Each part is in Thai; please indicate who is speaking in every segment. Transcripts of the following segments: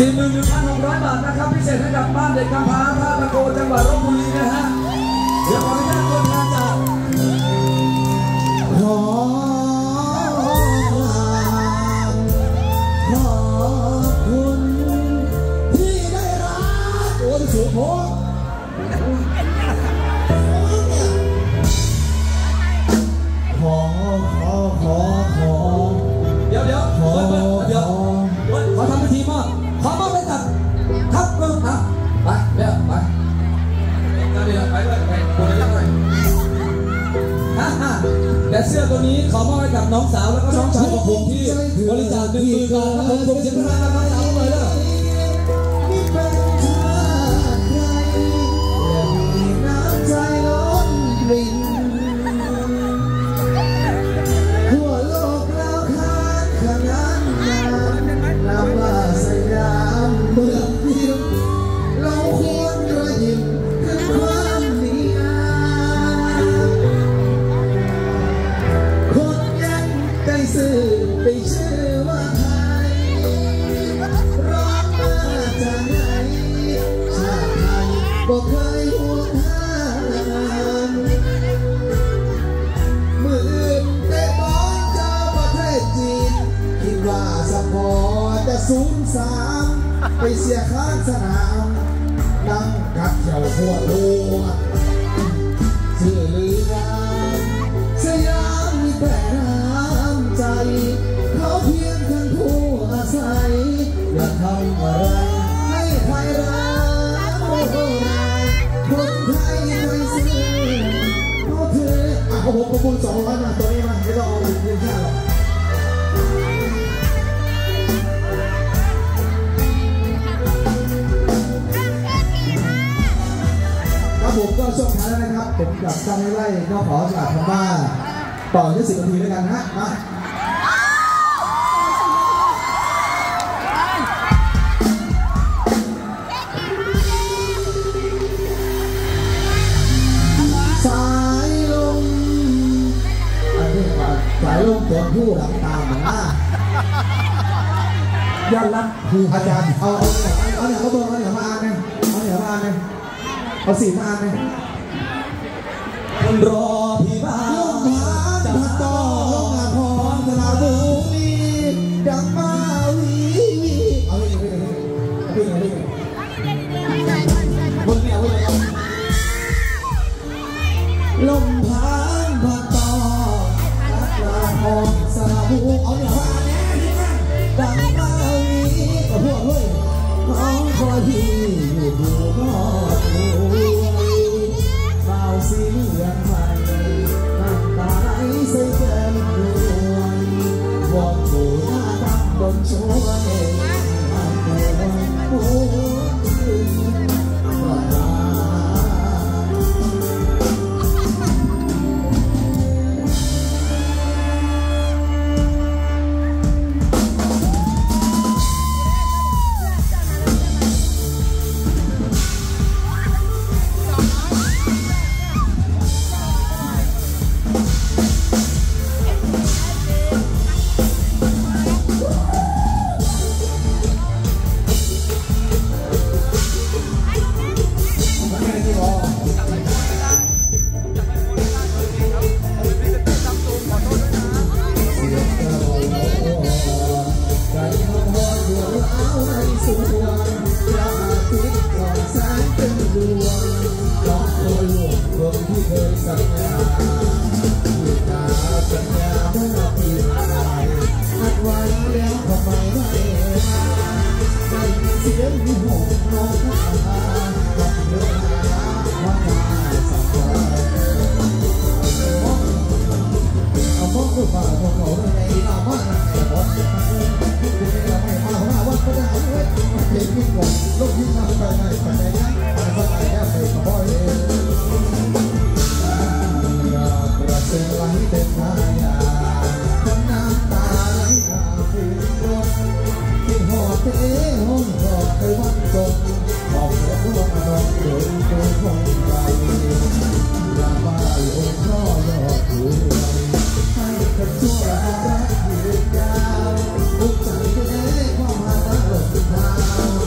Speaker 1: 41,600 บาทนะครับพิเศษให้กับบ้านเด็กกำพร้าท่าตะโกจังหวัดลพบุรีนะฮะเดี๋ยวขออนุญาตตัวแทนจากขอบคุณที่ได้รักโอ้ยสุโขเดี๋ยวขอทำพิธีมอบขอมอบให้กับทัพเมืองครับไปเดี๋ยวไปเดี๋ยวไปด้วยไปคนละยังไงแต่เสื้อตัวนี้ขอมอบให้กับน้องสาวแล้วก็น้องชายของผมที่บริจาค10,000 บาทครับผมเสียงพลังน้องสาวเลยเด้อไปชื่อว่าใครร้องมาจากไหนชาติไทยบอกเคยห่วงหามืออื่นเตะบอลเจ้าประเทศจีนคิดว่าสปอร์ตจะ0-3ไปเสียข้างสนามนั่งกัดเข่าหัวโลชื่อลือว่าสยามมีแต่น้ำใจเขาเพียงท่านผู้อาศัยอย่าทำอะไรให้ใครรักคนไทยไม่ซื่อเขาเธอผมประมูล200มาตัวนี้มาไม่ต้องเอาเงินค่าหรอกครับผมก็ช่วงท้ายแล้วนะครับผมกับตั้งให้ไล่ก็ขอสลับคำว่าต่อที่10 นาทีด้วยกันนะมาสายลมตัวผู้หลังตามนะยอดรับคืออาจารย์เอาเนี่ยเขาบอกเอาเนี่ยมาอ่านเลยเอา4มาอ่านเลยคนรอพี่บ้านจะต่อลงงานพร้อมสระบุรีดังมาวีเอาไปคนเนี่ยลมพัดพัดต่อรักลาพร้อมสระบุเอาเนี่ยว่าดังมาวีก็พวกเลยน้องคอยพี่อยู่ดูก็สีเหลืองไฟน้ำตาไหลใส่แก้มดวงวอนผู้หน้าดำบนช่วยมาตัวให้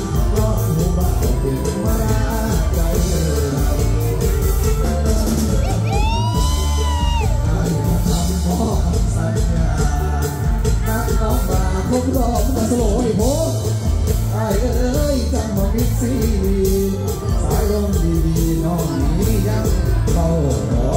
Speaker 1: สีสายลมดีๆน้องนี้ยังเฝ้ารอ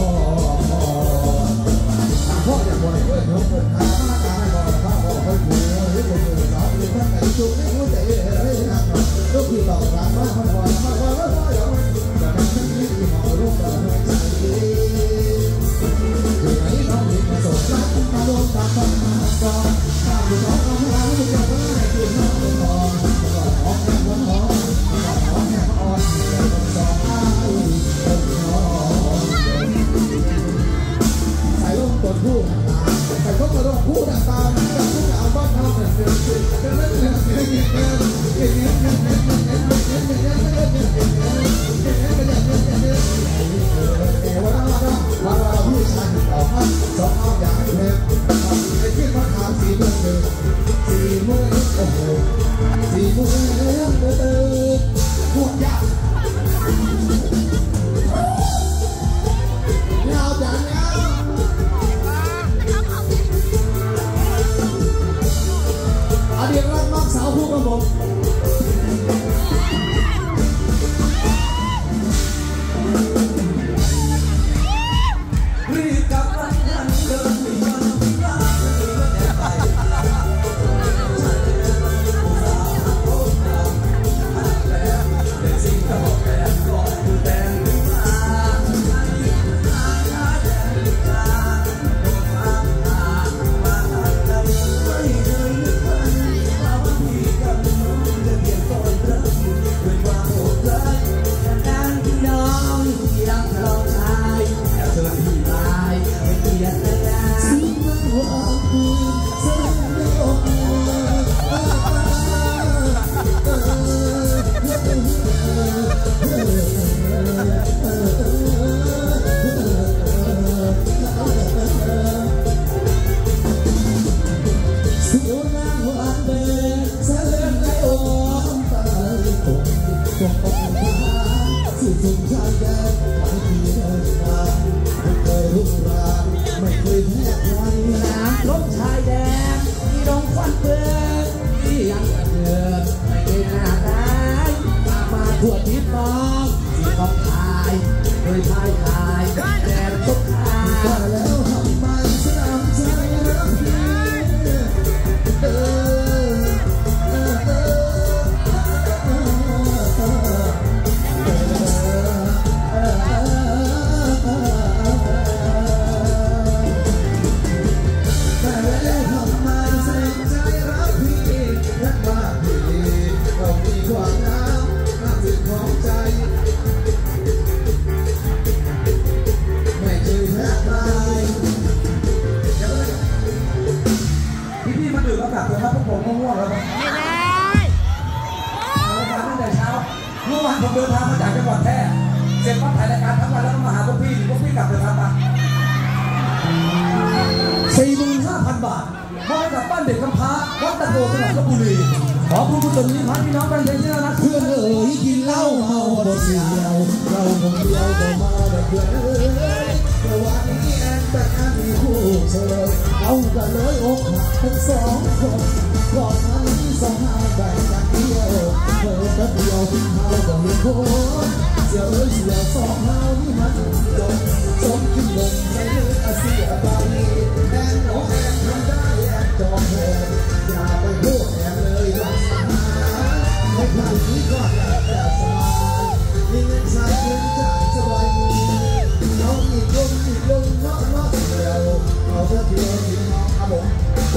Speaker 1: พ่ออยากบ่อยเพื่อนน้องเปิดทางมาตายบ่อยข้าบอกให้ผัวหรือคนอื่นน้องหรือท่านไหนจุกให้หัวใจให้หักลูกที่ตอกรักมาพ่อมาพ่อมาพ่ออย่าจะทำให้ที่หมอลูกกับหัวใจอยู่ไหนน้องเห็นมาสดรักมาโดนตาฟังมาก่อนข้าอยู่น้องเอาหาลูกจะว่าให้คุณน้องเป็นน้องน้องแค่วันน้องน้องแค่อ่อนแต่ต้องสองอ้ายเป็นน้องใส่ลงตัวผู้ใส่พวกกระโดดผู้ต่างๆกับผู้ดาวบ้านเขาเป็นเรื่องว่าเราผู้ชายต่อพันสองเอาอย่างให้เพลงไอ้ที่มาถามสีมือสีมือโอ้โหสีมือพูดยากยาวจังยาวอดีตรักมักสาวผู้กระบอกทั่วทิศมองสีทองทายโดยทายทายแดดตกทายแล้วทำไมสนามใจรักพี่ผมเดินทางมาจากจังหวัดแพร่เสร็จปั๊บถ่ายรายการทั้งวันแล้วก็มาหาพวกพี่กลับเดินทางมา 45,000 บาทมอบกับบ้านเด็กกำพร้าวัดตะโกจังหวัดลพบุรีขอคุณผู้ชมนี้พันพี่น้องกันเลยที่น่ารักเพื่อนเอ๋ยกินเหล้าเมาบดเดียวเราคนเดียวก็มาแบบเพื่อนเอ๋ยแต่วันนี้แอนแต่งงานมีคู่เธอเอากันเลยอกหักทั้งสองคนก่อนนั้นสองห้าแบ่งกันเดียวเธอแป๊บเดียวเราก็เห็นคนเสียเอ้ยเสียสองเฮานี่มันจมขึ้นลงในเรื่องอาเซียบาลีแอนโอแอนทำได้แอนจอมแทนอย่าไปพูดแอนเลยลองสัญหาให้ใครนี้ก็อยากจะสบายมีเงินใช้เงินจ่ายสบายน้องอีกลงนอกเดียวเอาเธอเดียวกินน้องครับผม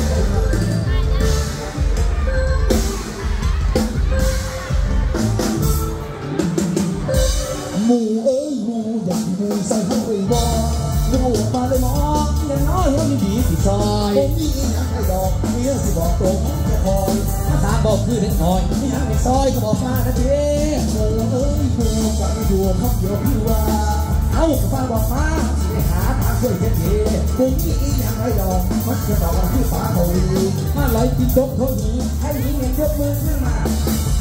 Speaker 1: หมูเอ้ยหมูอยากหมูใส่ห้อยบ่หมูมาเลยมองอย่างน้อยว่ามีดีที่ซอยผมมีอยากให้ดอกมีเรื่องที่บอกตรงแค่คอยภาษาบอกคือเล็กน้อยมีอยากให้ซอยก็บอกมานะเจ๊หมูเอ้ยหมูกันอยู่ครับเดี๋ยวพี่ว่าเอาฟังบอกมาสิหาทางช่วยเจ๊ผมมีอยากให้ดอกมันจะดอกที่ฝาเขาดีมาลอยติดตกเท่านี้ให้ยิงเงินยกมือขึ้นมา